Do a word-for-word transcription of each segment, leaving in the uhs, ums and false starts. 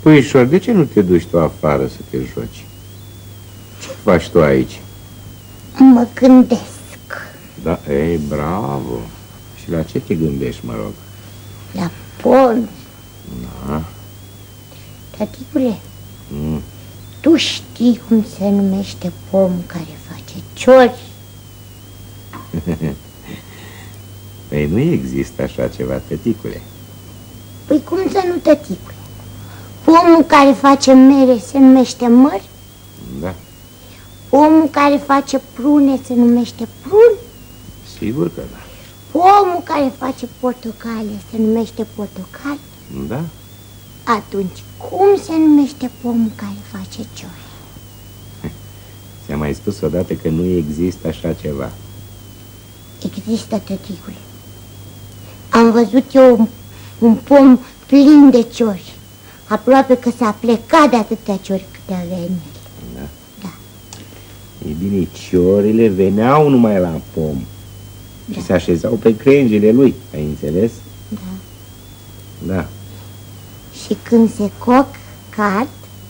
Puișor, de ce nu te duci tu afară să te joci? Ce faci tu aici? Mă gândesc. Da, ei, bravo. Și la ce te gândești, mă rog? La pom. Da. Tăticule, Mm. tu știi cum se numește pomul care face ciori? Păi nu există așa ceva, tăticule. Păi cum să nu, tăticule? Pomul care face mere se numește măr? Da. Pomul care face prune se numește prun? Sigur că da. Pomul care face portocale se numește portocal? Da. Atunci, cum se numește pomul care face ciori? Ți-am mai spus odată că nu există așa ceva. Există, tăticule. Am văzut eu un, un pom plin de ciori. Aproape că s-a plecat de atâtea ciori câte avea în el. Da. Da. Ei bine, ciorile veneau numai la pom. Da. Și se așezau pe crengile lui, ai înțeles? Da. Da. Și când se coc, cad,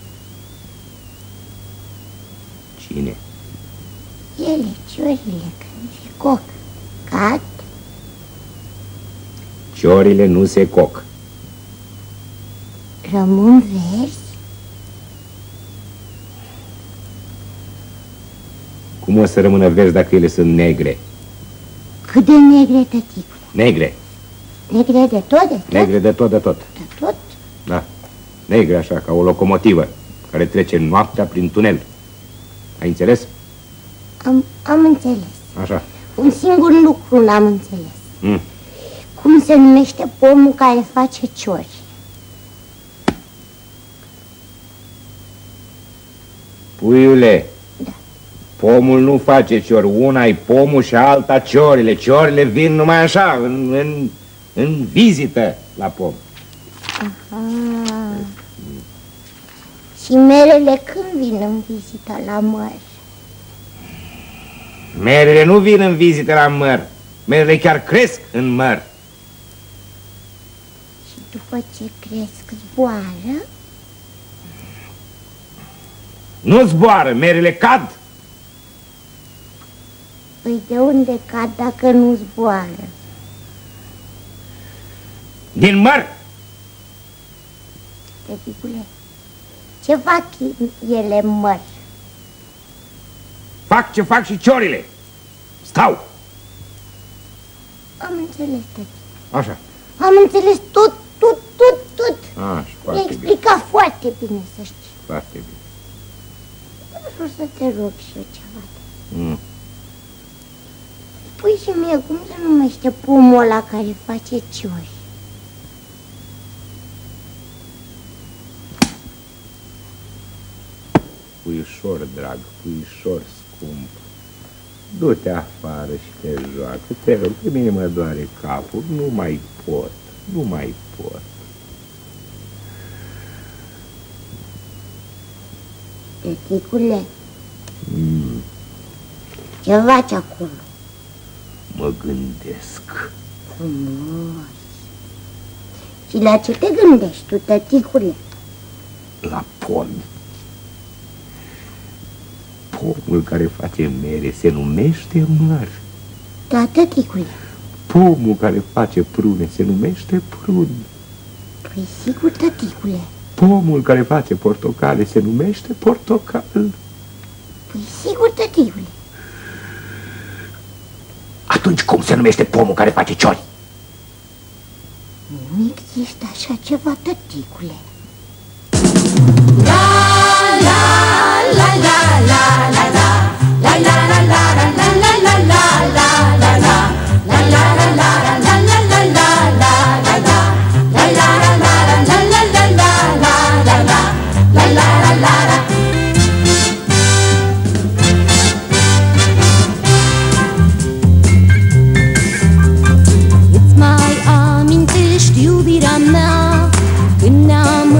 Cine? ele, ciorile, când se coc, cad, Ciorile nu se coc. rămân verzi. Cum o să rămână verzi dacă ele sunt negre? Cât de negre, tăticule? Negre. Negre de tot, de tot? Negre de tot, de tot. De tot? Da. Negre așa, ca o locomotivă care trece noaptea prin tunel. Ai înțeles? Am, am înțeles. Așa. Un singur lucru n-am înțeles. Mm. Cum se numește pomul care face ciori? Puiule, Da. pomul nu face ciori. Una-i pomul și alta ciorile. Ciorile vin numai așa, în, în, în vizită la pom. Aha. Și merele când vin în vizită la măr? Merele nu vin în vizită la măr. Merele chiar cresc în măr. Și după ce cresc, zboară? Nu zboară, merele cad. Păi de unde cad dacă nu zboară? Din măr. Tăticule, ce fac ele în măr? Fac ce fac și ciorile. Stau. Am înțeles, tătic. Așa. Am înțeles tot, tot, tot, tot. Așa, Mi-a foarte bine. explicat foarte bine, să știi. Foarte bine. Vreau să te rog și eu ceva. Mm. Spui și mie cum se numește pomul ăla care face ciori? Puișor, drag, puișor scump, du-te afară și te joacă, te rog, pe mine mă doare capul, nu mai pot, nu mai pot. Tăticule, Mm, ce faci acolo? mă gândesc. Frumos. Și la ce te gândești tu, tăticule? La pomi. Pomul care face mere se numește măr. Da, tăticule. Pomul care face prune se numește prun. Păi sigur, tăticule. Pomul care face portocale se numește portocal. Păi sigur, tăticule. Atunci cum se numește pomul care face ciori? Nu există așa ceva, tăticule. Îți mai amintești, iubirea mea, când ne-am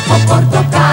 o portocală.